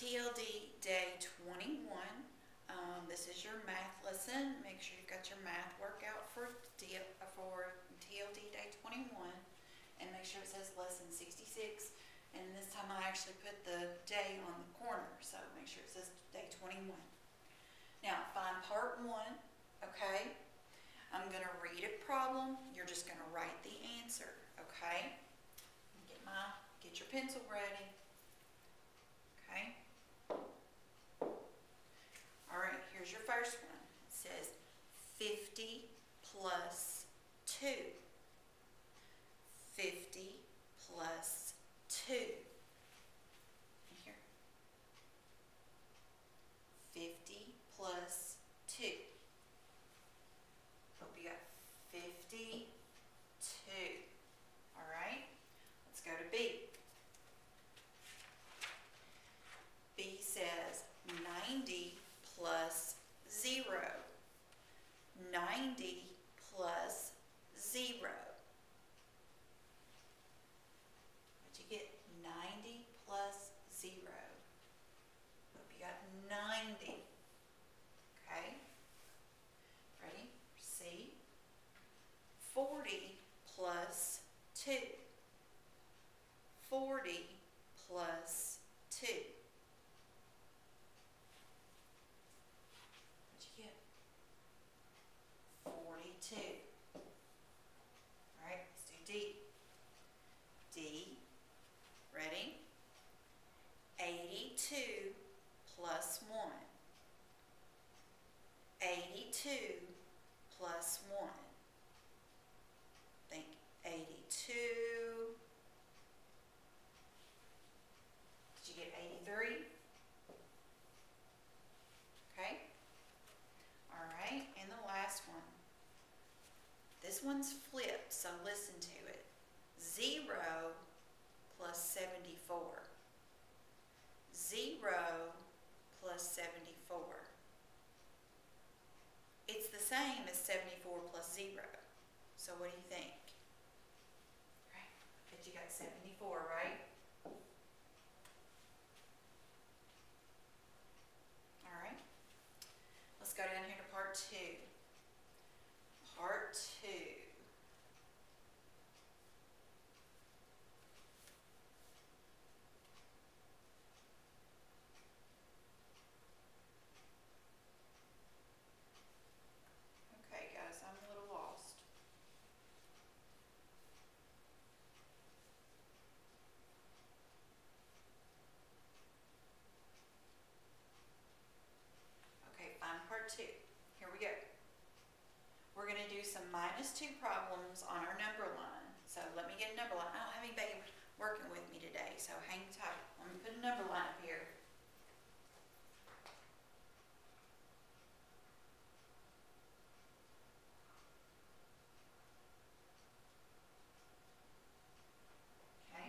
TLD Day 21. This is your math lesson. Make sure you've got your math workout for TLD Day 21. And make sure it says lesson 66. And this time I actually put the day on the corner, so make sure it says day 21. Now find part 1, okay? I'm going to read a problem. You're just going to write the answer, okay? Get your pencil ready. Okay? Alright, here's your first one. It says 50 plus 2. 50 plus 2. Here. 50 plus 2. Hope you got 52. Alright, let's go to B. B says 90 plus 0. 90 plus 0. What'd you get? 90 plus 0. Hope you got 90. Okay? Ready? C. 40 plus 2. 40 plus 2. What'd you get? 42. Alright, let's do D. D. Ready? 82 plus 1. 82 plus 1. Think 82. Did you get 83? Okay. Alright, and the last one. This one's flipped, so listen to it. 0 plus 74. 0 plus 74. It's the same as 74 plus 0. So what do you think? Right. But you got 74, right? Alright. Let's go down here to part 2. Part 2. Okay, guys, I'm a little lost. Okay, find part 2. Here we go. We're going to do some -2 problems on our number line. So let me get a number line. I don't have anybody working with me today, so hang tight. Let me put a number line up here. Okay.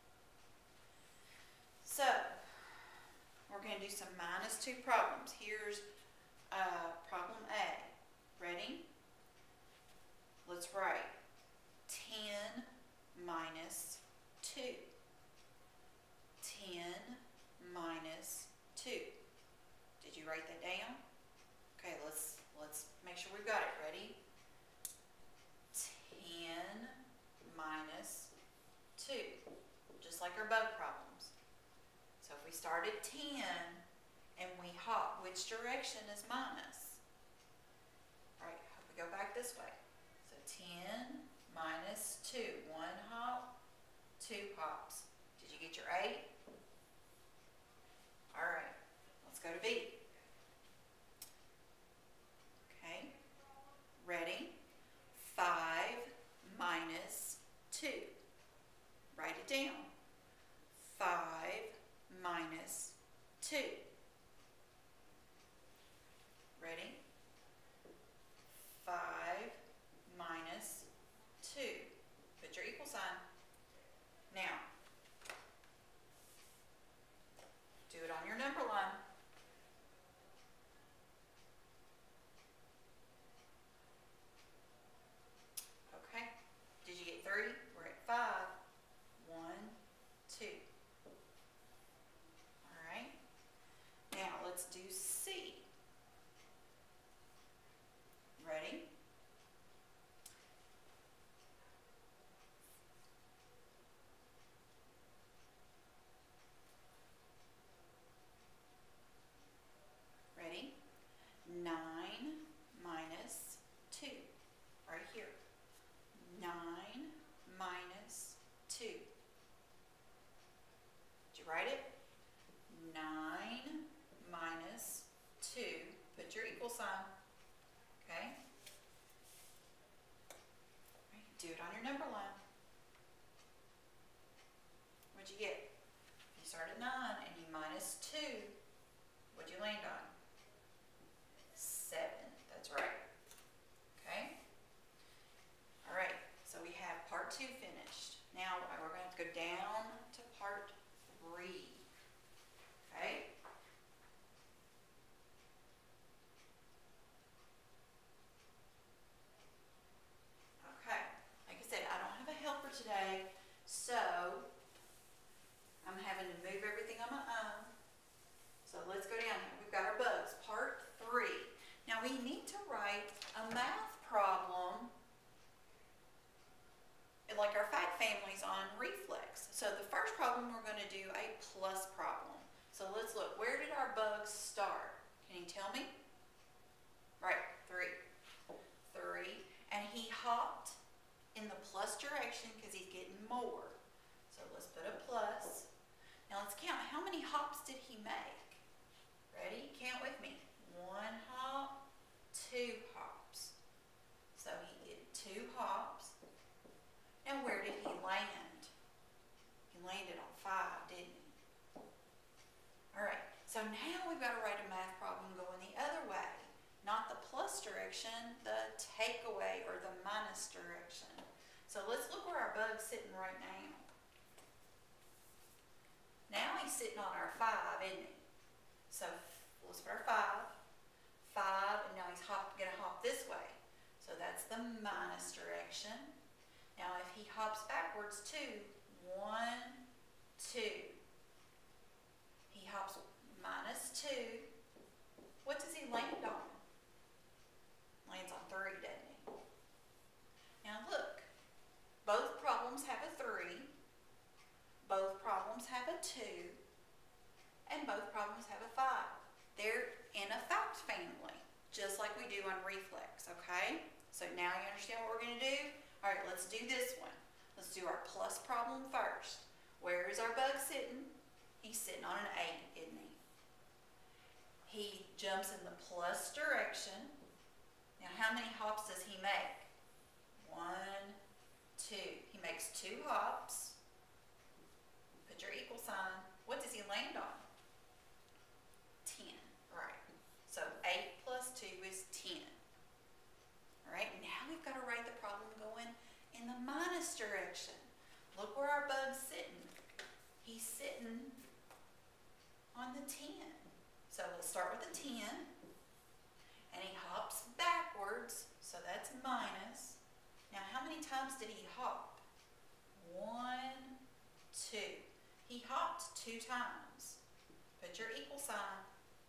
So we're going to do some -2 problems. Here's problem A. Ready? Let's write 10 minus 2. 10 minus 2. Did you write that down? Okay, let's make sure we've got it. Ready? 10 minus 2. Just like our bug problems. So if we start at 10 and we hop, which direction is minus? All right, we go back this way. So 10 minus 2. 1 hop, 2 hops. Did you get your 8? All right, let's go to B. Okay, ready? 5 minus 2. Write it down. 5 minus 2. Ready? 5 minus 2. Put your equal sign. Now, do it on your number line. Okay. Did you get 3? We're at 5. 1, 2. All right. what'd you get? If you start at 9 and you minus 2, what'd you land on? 7, that's right. Okay? All right, so we have part 2 finished. Now we're going to have to go down to part 3. Okay? Okay, like I said, I don't have a helper today, so I'm having to move everything on my own. So let's go down here. We've got our bugs, part 3. Now we need to write a math problem like our fact families on reflex. So the first problem we're going to do a plus problem. So let's look. Where did our bugs start? Can you tell me? Right, 3. 3. And he hopped in the plus direction because he's getting more. So let's put a plus. Now let's count. How many hops did he make? Ready? Count with me. 1 hop, 2 hops. So he did 2 hops. Now where did he land? He landed on 5, didn't he? Alright, so now we've got to write a math problem going the other way. Not the plus direction, the takeaway or the minus direction. So let's look where our bug's sitting right now. Now he's sitting on our 5, isn't he? So let's put our 5. 5, and now he's going to hop this way. So that's the minus direction. Now if he hops backwards 2, 1, 2. He hops minus 2. What does he land on? Lands on 3, doesn't he? Now look, both problems have a 3, both problems have a 2, and both problems have a 5. They're in a fact family, just like we do on reflex, okay? So now you understand what we're going to do? All right, let's do this one. Let's do our plus problem first. Where is our bug sitting? He's sitting on an 8, isn't he? He jumps in the plus direction. Now, how many hops does he make? 1, 2. He makes 2 hops. Put your equal sign. What does he land on? 10, right. So 8 plus 2 is 10. All right, now we've got to write the problem going in the minus direction. Look where our bug's sitting. He's sitting on the 10. So we'll start with the 10. And he hops backwards, so that's minus. Now how many times did he hop? 1, 2. He hopped 2 times. Put your equal sign.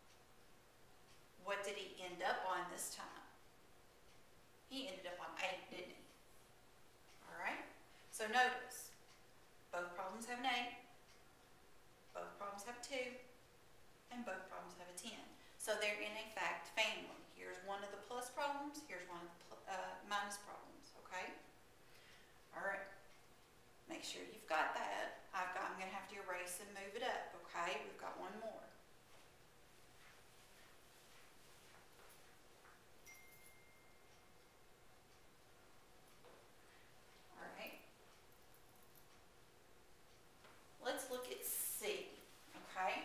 What did he end up on this time? He ended up on 8, didn't he? Alright, so notice, both problems have an 8, both problems have a 2, and both problems have a 10. So they're in a fact family. Here's one of the plus problems, here's one of the minus problems, okay? Alright, make sure you've got that. I'm going to have to erase and move it up, okay? We've got one more. Let's look at C, okay?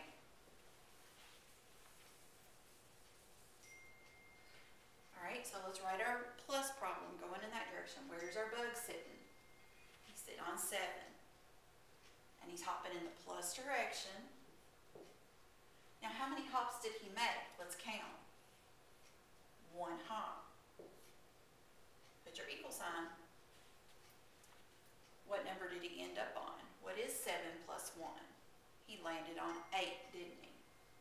Alright, so let's write our plus problem going in that direction. Where's our bug sitting? He's sitting on 7. And he's hopping in the plus direction. Now how many hops did he make? Let's count. 1 hop. Put your equal sign. What number did he end up on? What is 7 plus 1? He landed on 8, didn't he?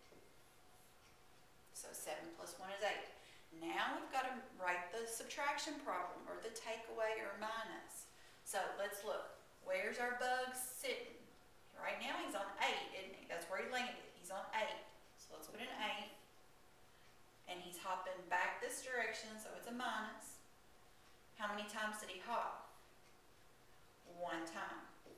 So 7 plus 1 is 8. Now we've got to write the subtraction problem, or the takeaway or minus. So let's look. Where's our bug sitting? Right now he's on 8, isn't he? That's where he landed. He's on 8. So let's put an 8. And he's hopping back this direction, so it's a minus. How many times did he hop? 1 time.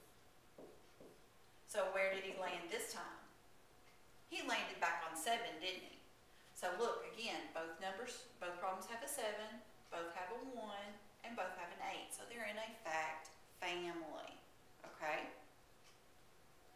So where did he land this time? He landed back on 7, didn't he? So look, again, both problems have a 7, both have a 1, and both have an 8. So they're in a fact family, okay?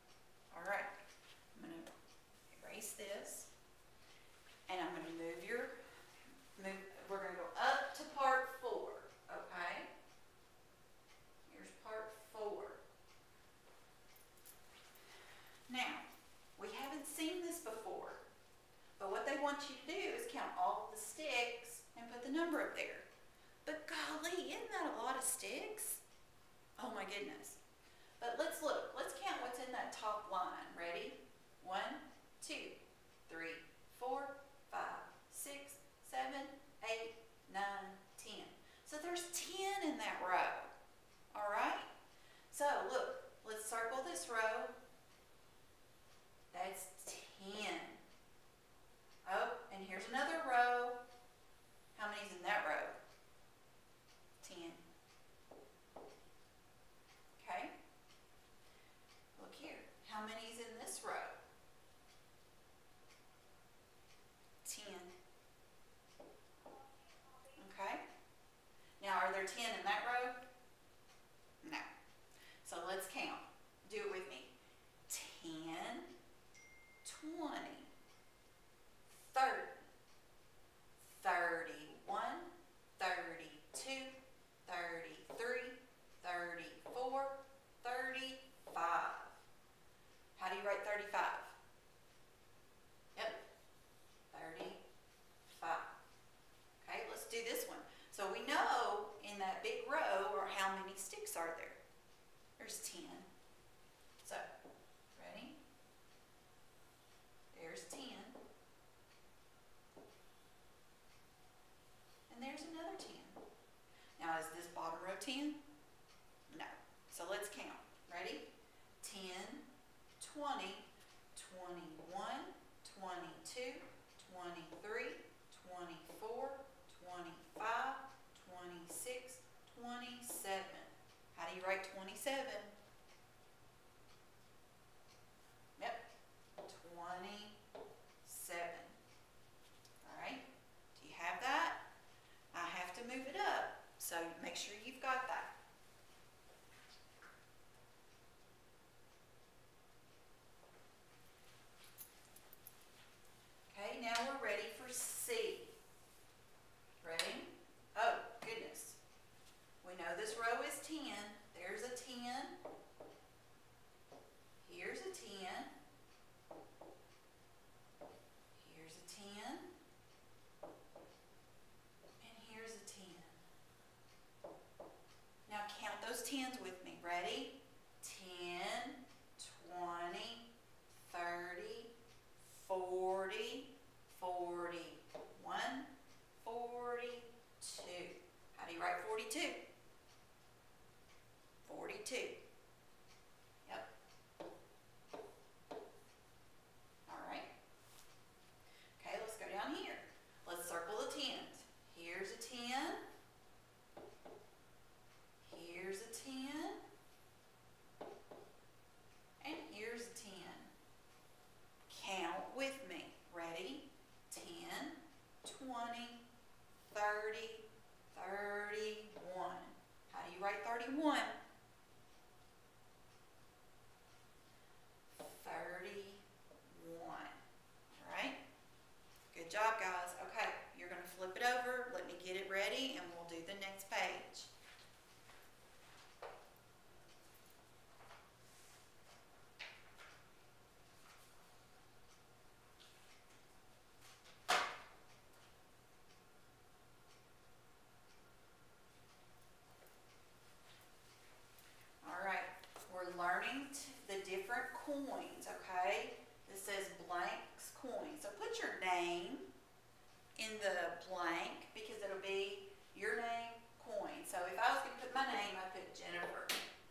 want you to do is count all of the sticks and put the number up there. But golly, isn't that a lot of sticks? Oh my goodness. But let's look. Let's count what's in that top line. Ready? 1, 2, 3, 4, 5, 6, 7, 8, 9, 10. So there's 10 in that row. All right? So look, let's circle this row. That's 10. Oh, and here's another row. How many's in that row? 10. Okay? Look here. How many's in this row? 10. Okay? Now, are there 10 in that row? No. So let's count. Do it with me. 10, 20, 30, 31, 32, 33, 34, 35. How do you write 35? Yep, 35. Okay, let's do this one. So we know in that big row or how many sticks are there. There's 10. So, ready? There's 10. And there's another 10. Now, is this bottom row 10? No. So let's count. Ready? 10, 20, 21, 22, 23, 24, 25, 26, 27. How do you write 27? Yep, 27. All right, do you have that? I have to move it up, so make sure you've got that. Okay, now we're ready for C. Ready? Oh, goodness. We know this row is 10. There's a 10. Here's a 10. Here's a 10. And here's a 10. Now count those 10s with me. Ready? 10, 20, 30, 40, 41, 42. How do you write 42? 42. Yep. All right. Okay, let's go down here. Let's circle the 10s. Here's a 10. Here's a 10. And here's a 10. Count with me. Ready? 10, 20, 30, 31. How do you write 31? 31. All right? Good job, guys. Okay, you're going to flip it over. Let me get it ready, and we'll do the next page. Learning the different coins, okay? This says blanks coin. So put your name in the blank because it'll be your name coin. So if I was going to put my name, I'd put Jennifer.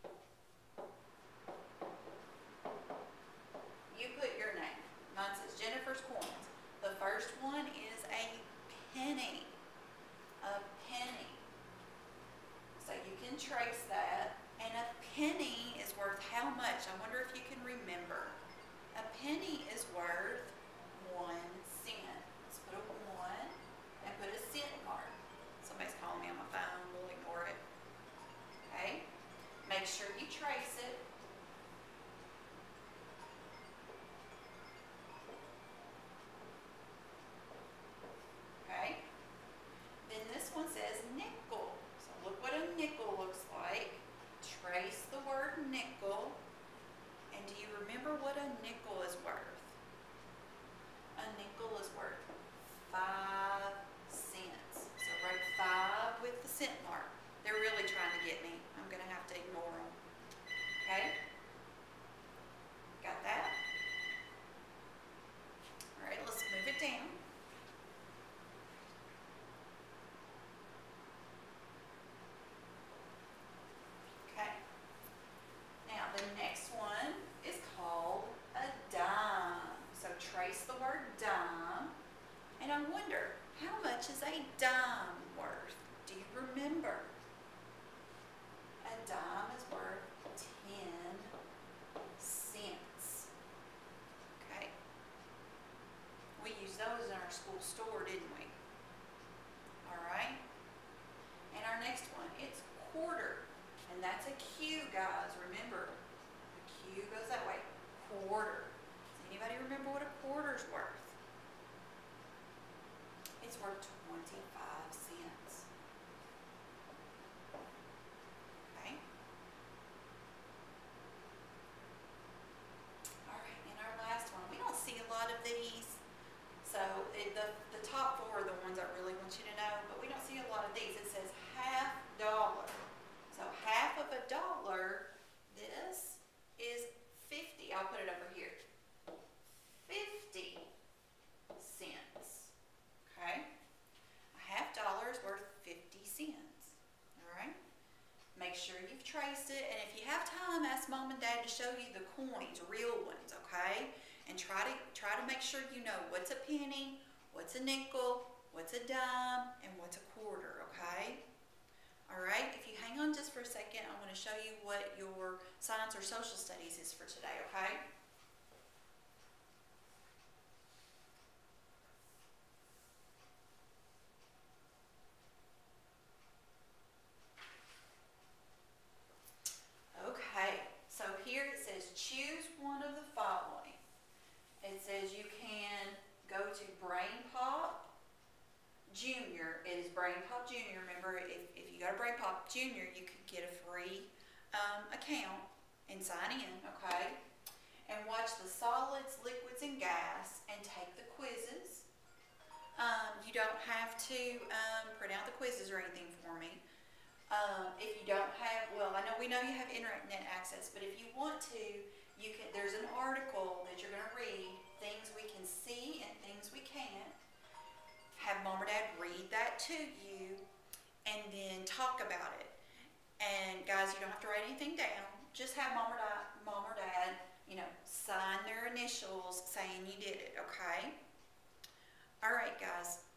You put your name. Mine says Jennifer's coins. The first one is a penny. A penny. So you can trace that. And a penny is worth how much? I wonder if you can remember. A penny is worth 1 cent. Let's put a 1 and put a cent mark. Somebody's calling me on my phone. We'll ignore it. Okay? Make sure you trace it. Okay? Then this one says nickel. So look what a nickel looks like. Trace the word nickel, and do you remember what a nickel is worth? A nickel is worth lot of these. So the top four are the ones I really want you to know, but we don't see a lot of these. It says $half. So half of a dollar, this is 50. I'll put it over here. 50 cents. Okay? A $half is worth 50 cents. All right? Make sure you've traced it, and if you have time, ask Mom and Dad to show you the coins, real ones, okay? And try to make sure you know what's a penny, what's a nickel, what's a dime, and what's a quarter, okay? All right, if you hang on just for a second, I'm going to show you what your science or social studies is for today, okay? Okay, so here it says choose one of the following. It says you can go to Brain Pop Junior. It is Brain Pop Junior. Remember, if you go to Brain Pop Junior, you could get a free account and sign in, okay? And watch the solids, liquids, and gas and take the quizzes. You don't have to print out the quizzes or anything for me. If you don't have, well, we know you have internet access, but if you want to, you can. There's an article that you're going to read, things we can see and things we can't. Have Mom or Dad read that to you, and then talk about it. And guys, you don't have to write anything down. Just have Mom or Dad, sign their initials saying you did it. Okay. All right, guys.